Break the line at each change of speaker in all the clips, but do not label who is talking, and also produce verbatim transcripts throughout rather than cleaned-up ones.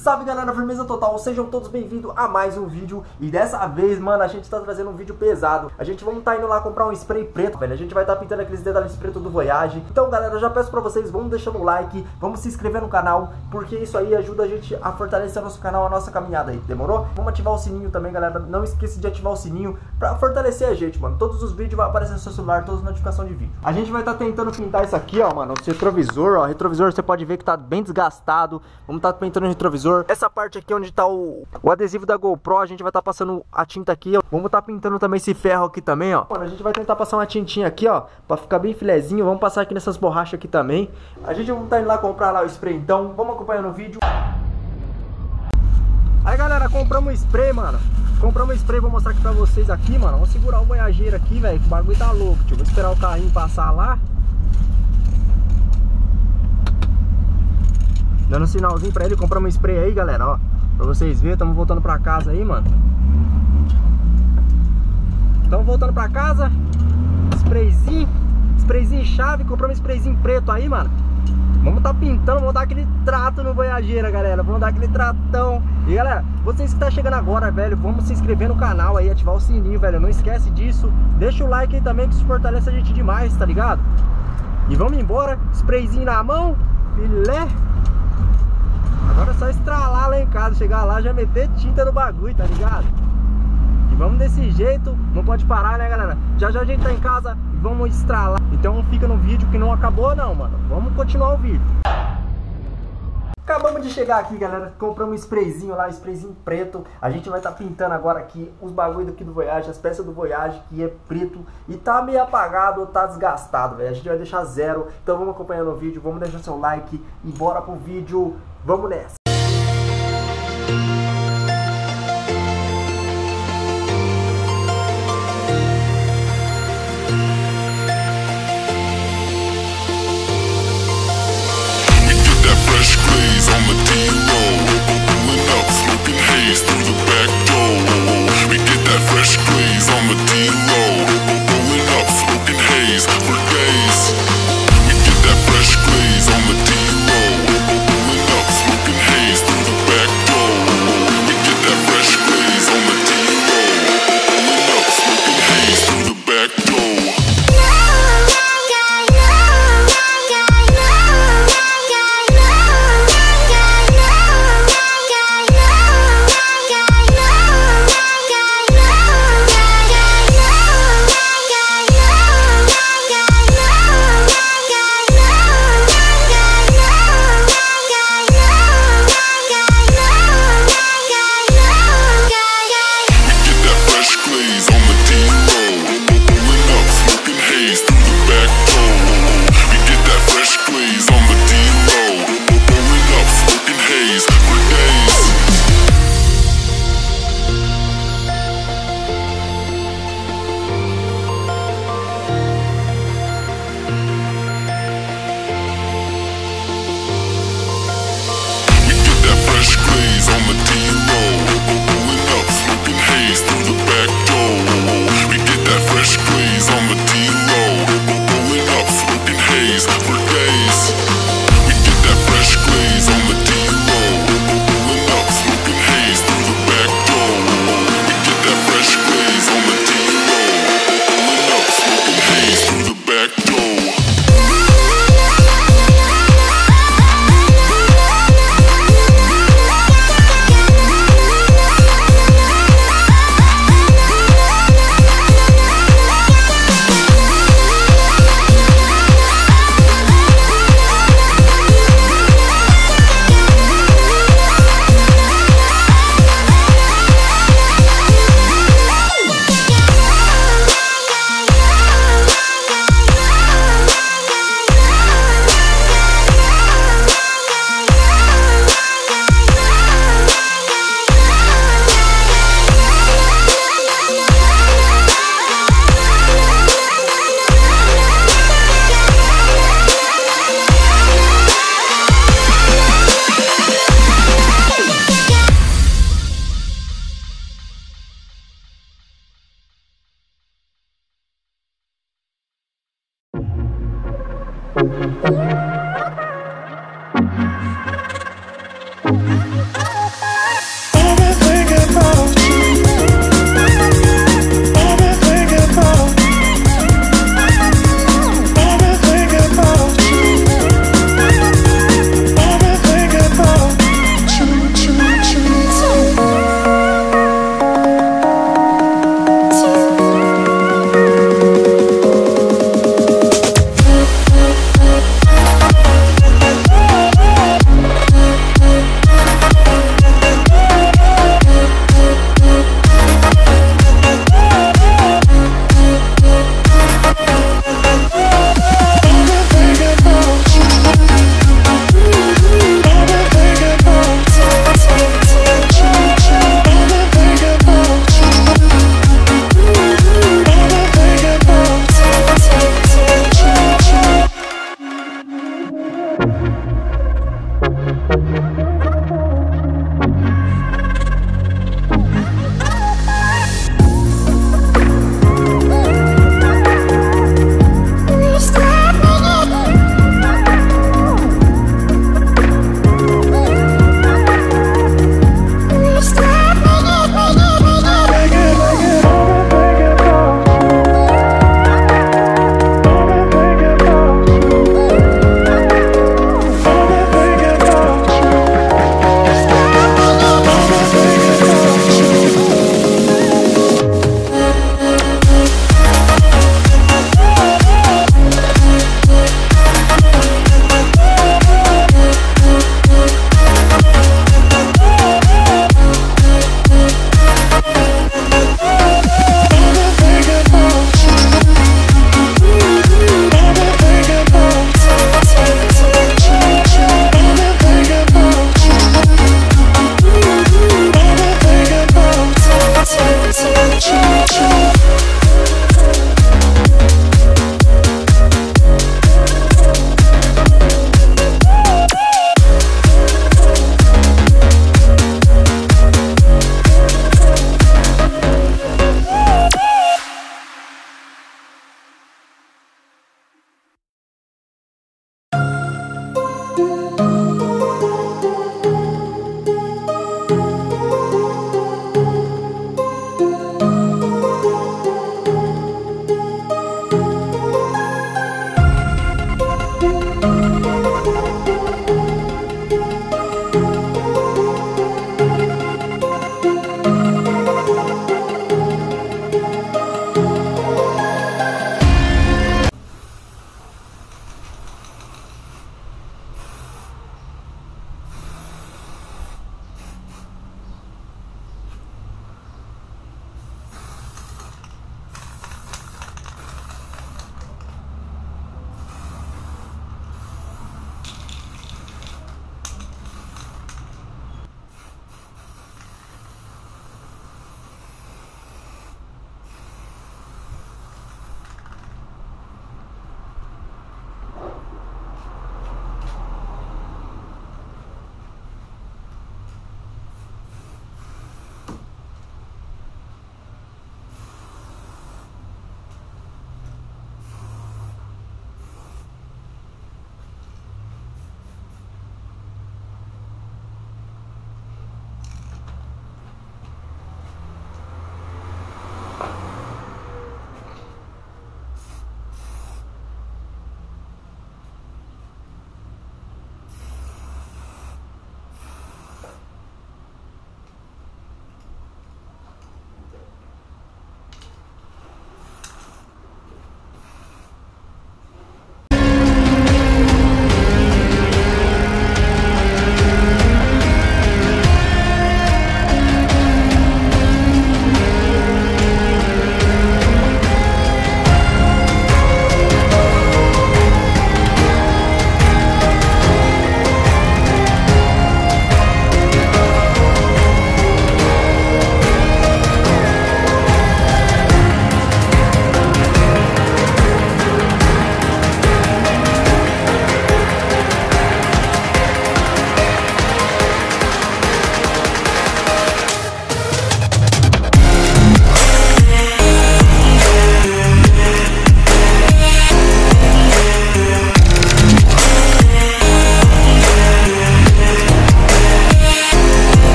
Salve galera, firmeza total, sejam todos bem-vindos a mais um vídeo. E dessa vez, mano, a gente tá trazendo um vídeo pesado. A gente vamos tá indo lá comprar um spray preto, velho. A gente vai tá pintando aqueles detalhes pretos do Voyage. Então galera, eu já peço pra vocês, vamos deixando o like, vamos se inscrever no canal, porque isso aí ajuda a gente a fortalecer nosso canal, a nossa caminhada aí, demorou? Vamos ativar o sininho também, galera. Não esqueça de ativar o sininho pra fortalecer a gente, mano. Todos os vídeos vão aparecer no seu celular, todas as notificações de vídeo. A gente vai tá tentando pintar isso aqui, ó, mano, o retrovisor, ó. Retrovisor você pode ver que tá bem desgastado. Vamos tá pintando o retrovisor. Essa parte aqui onde tá o, o adesivo da GoPro, a gente vai tá passando a tinta aqui, ó. Vamos tá pintando também esse ferro aqui também, ó. Mano, a gente vai tentar passar uma tintinha aqui, ó, pra ficar bem filezinho. Vamos passar aqui nessas borrachas aqui também. A gente vai tá indo lá comprar lá o spray, então vamos acompanhando o vídeo. Aí galera, compramos spray, mano. Compramos spray, vou mostrar aqui pra vocês aqui, mano. Vamos segurar o Voyageiro aqui, velho, que o bagulho tá louco, tio. Vou esperar o carrinho passar lá. Dando um sinalzinho pra ele, compramos um spray aí, galera, ó. Pra vocês verem, estamos voltando pra casa aí, mano. Estamos voltando pra casa. Sprayzinho, sprayzinho chave, compramos um sprayzinho preto aí, mano. Vamos tá pintando, vamos dar aquele trato no Voyageiro, galera. Vamos dar aquele tratão. E galera, vocês que tá chegando agora, velho, vamos se inscrever no canal aí, ativar o sininho, velho. Não esquece disso. Deixa o like aí também, que isso fortalece a gente demais, tá ligado? E vamos embora, sprayzinho na mão, filé. Agora é só estralar lá em casa, chegar lá, já meter tinta no bagulho, tá ligado? E vamos desse jeito, não pode parar, né, galera? Já já a gente tá em casa e vamos estralar. Então fica no vídeo que não acabou não, mano. Vamos continuar o vídeo. Acabamos de chegar aqui, galera. Compramos um sprayzinho lá, um sprayzinho preto. A gente vai estar tá pintando agora aqui os bagulhos aqui do Voyage, as peças do Voyage, que é preto e tá meio apagado, tá desgastado, velho. A gente vai deixar zero. Então vamos acompanhando o vídeo, vamos deixar seu like e bora pro vídeo. Vamos nessa.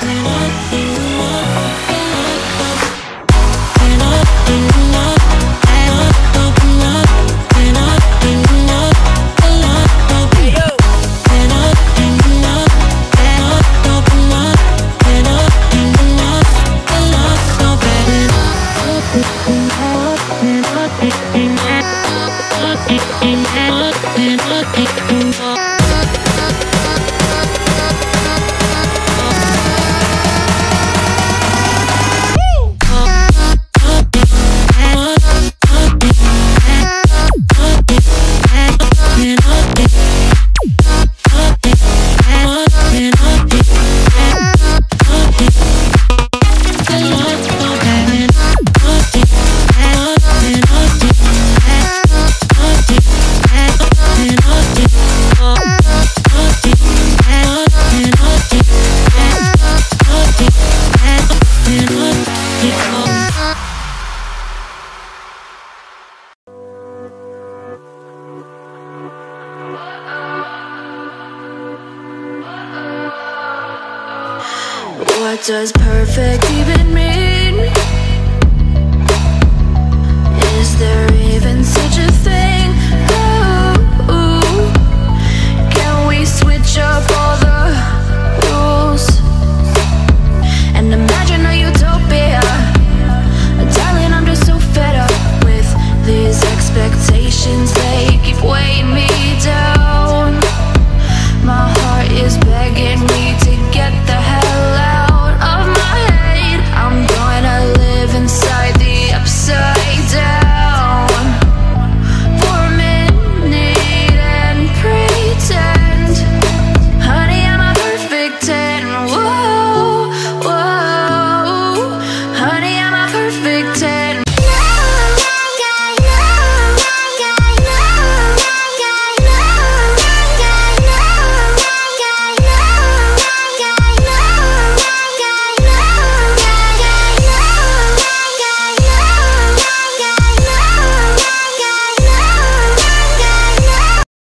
What does perfect even mean?